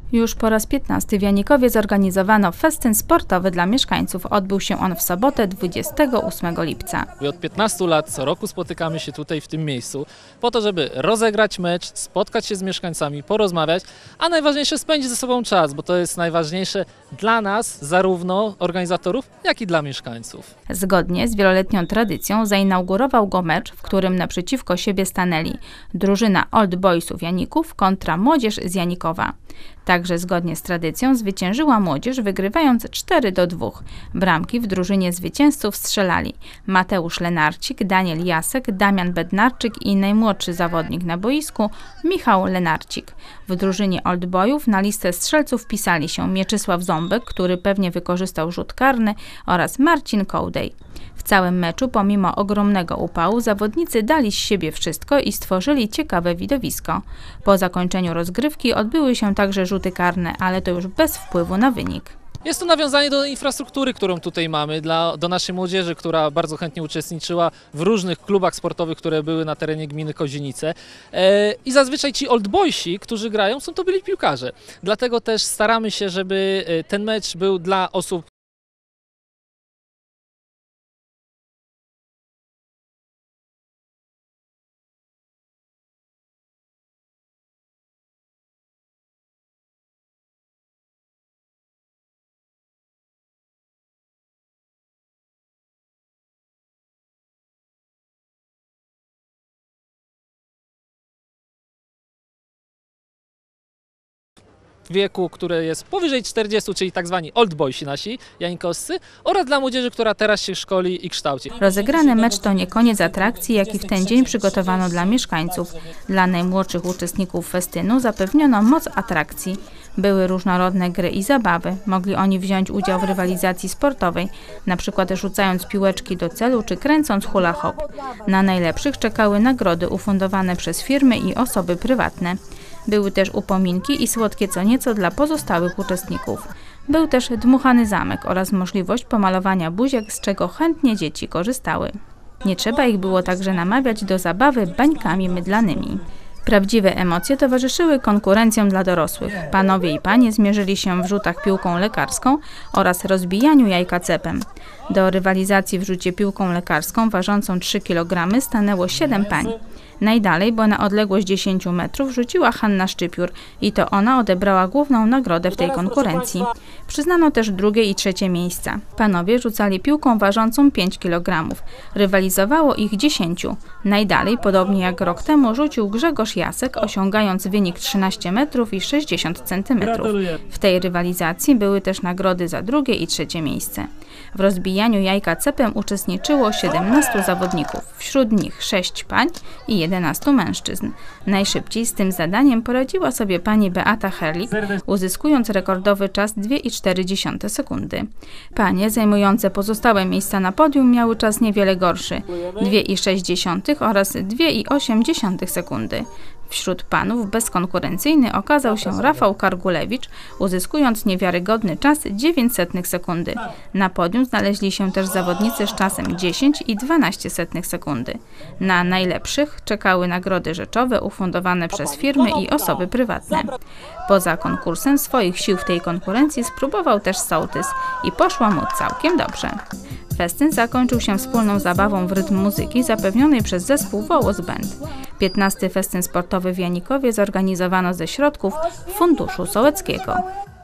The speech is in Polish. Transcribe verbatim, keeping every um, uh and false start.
Już po raz piętnasty w Janikowie zorganizowano festyn sportowy dla mieszkańców. Odbył się on w sobotę dwudziestego ósmego lipca. Od piętnastu lat co roku spotykamy się tutaj w tym miejscu po to, żeby rozegrać mecz, spotkać się z mieszkańcami, porozmawiać, a najważniejsze spędzić ze sobą czas, bo to jest najważniejsze dla nas, zarówno organizatorów, jak i dla mieszkańców. Zgodnie z wieloletnią tradycją zainaugurował go mecz, w którym naprzeciwko siebie stanęli drużyna Old Boysów Janików kontra młodzież z Janikowa. Także zgodnie z tradycją zwyciężyła młodzież, wygrywając cztery do dwóch. Bramki w drużynie zwycięzców strzelali Mateusz Lenarcik, Daniel Jasek, Damian Bednarczyk i najmłodszy zawodnik na boisku Michał Lenarcik. W drużynie Old Boyów na listę strzelców wpisali się Mieczysław Ząbek, który pewnie wykorzystał rzut karny, oraz Marcin Kołdej. W całym meczu, pomimo ogromnego upału, zawodnicy dali z siebie wszystko i stworzyli ciekawe widowisko. Po zakończeniu rozgrywki odbyły się także rzuty karne, ale to już bez wpływu na wynik. Jest to nawiązanie do infrastruktury, którą tutaj mamy, dla, do naszej młodzieży, która bardzo chętnie uczestniczyła w różnych klubach sportowych, które były na terenie gminy Kozienice. E, I zazwyczaj ci old boysi, którzy grają, są to byli piłkarze. Dlatego też staramy się, żeby ten mecz był dla osób wieku, które jest powyżej czterdziestu, czyli tak zwani old boysi nasi, janikowscy, oraz dla młodzieży, która teraz się szkoli i kształci. Rozegrany mecz to nie koniec atrakcji, jaki w ten dzień przygotowano dla mieszkańców. Dla najmłodszych uczestników festynu zapewniono moc atrakcji. Były różnorodne gry i zabawy. Mogli oni wziąć udział w rywalizacji sportowej, na przykład rzucając piłeczki do celu czy kręcąc hula hop. Na najlepszych czekały nagrody ufundowane przez firmy i osoby prywatne. Były też upominki i słodkie co nieco dla pozostałych uczestników. Był też dmuchany zamek oraz możliwość pomalowania buziek, z czego chętnie dzieci korzystały. Nie trzeba ich było także namawiać do zabawy bańkami mydlanymi. Prawdziwe emocje towarzyszyły konkurencjom dla dorosłych. Panowie i panie zmierzyli się w rzutach piłką lekarską oraz rozbijaniu jajka cepem. Do rywalizacji w rzucie piłką lekarską ważącą trzy kilogramy stanęło siedem pań. Najdalej, bo na odległość dziesięciu metrów, rzuciła Hanna Szczypiór i to ona odebrała główną nagrodę w tej konkurencji. Przyznano też drugie i trzecie miejsca. Panowie rzucali piłką ważącą pięć kilogramów. Rywalizowało ich dziesięciu. Najdalej, podobnie jak rok temu, rzucił Grzegorz Jasek, osiągając wynik trzynaście metrów i sześćdziesiąt centymetrów. W tej rywalizacji były też nagrody za drugie i trzecie miejsce. W rozbijaniu jajka cepem uczestniczyło siedemnastu zawodników, wśród nich sześć pań i jedenastu mężczyzn. Najszybciej z tym zadaniem poradziła sobie pani Beata Herlik, uzyskując rekordowy czas dwie i cztery dziesiąte sekundy. Panie zajmujące pozostałe miejsca na podium miały czas niewiele gorszy, dwie i sześć dziesiątych oraz dwie i osiem dziesiątych sekundy. Wśród panów bezkonkurencyjny okazał się Rafał Kargulewicz, uzyskując niewiarygodny czas dziewięć setnych sekundy. Na podium znaleźli się też zawodnicy z czasem dziesięć i dwanaście setnych sekundy. Na najlepszych czekały nagrody rzeczowe ufundowane przez firmy i osoby prywatne. Poza konkursem swoich sił w tej konkurencji spróbował też sołtys i poszło mu całkiem dobrze. Festyn zakończył się wspólną zabawą w rytm muzyki zapewnionej przez zespół Wołos Band. piętnasty festyn sportowy w Janikowie zorganizowano ze środków Funduszu Sołeckiego.